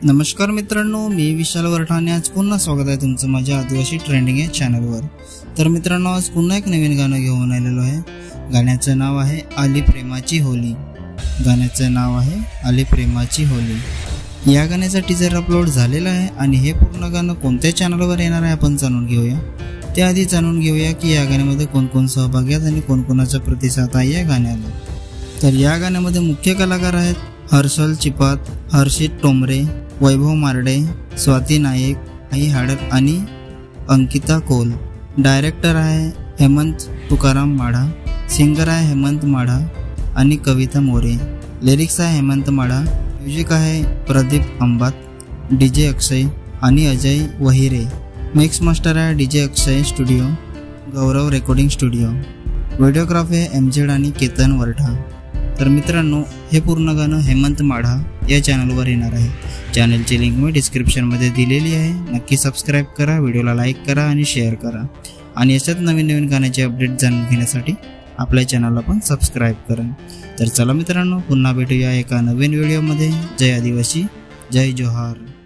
नमस्कार मित्रांनो, मी विशाल वरठाणे आज पुन्हा स्वागत आहे तुमचं माझ्या आदिवासी ट्रेंडिंग या चॅनलवर। तर मित्रांनो, आज पुन्हा एक नवीन गाणं घेऊन आलेलो आहे। गाण्याचं नाव आहे आली प्रेमाची होली। गाण्याचं नाव आहे आली प्रेमाची होली। या गाण्याचा टीजर अपलोड झालेला आहे आणि हे पूर्ण गाणं कोणत्या चॅनलवर येणार आहे आपण जाणून घेऊया। त्याआधी जाणून घेऊया की या गाण्यामध्ये कोण कोण सहभागी आहेत आणि कोणकोणाचा प्रतिसाद आहे या गाण्याला। तर या गाण्यामध्ये मुख्य कलाकार आहेत हर्षल चिपात, हर्षित टोमरे, वैभव मार्डे, स्वाती नाईक, आई हाडक आणि अंकिता कोल। डायरेक्टर आहे हेमंत तुकाराम माढा, सिंगर आहे हेमंत माढा आणि कविता मोरे, लिरिक्स आहे हेमंत माढा, म्युझिक आहे प्रदीप अंबात, डीजे अक्षय आणि अजय वहिरे, मिक्स मास्टर आहे DJ Akshay studio, Gaurav recording studio, videography आहे एमजेड आणि केतन वरठा। तर मित्रांनो, हे पूर्ण गाणं हेमंत माढा या चॅनलवर येणार आहे। चॅनलची लिंक मी डिस्क्रिप्शनमध्ये दिलेली आहे। नक्की सबस्क्राईब करा, व्हिडिओला लाईक करा आणि शेअर करा आणि अशाच नवीन गाण्याचे अपडेट जाणून घेण्यासाठी आपल्या चॅनलला पण सबस्क्राईब करा। तर चला मित्रांनो, पुन्हा भेटूया एका नवीन व्हिडिओमध्ये। जय आदिवासी, जय जोहार।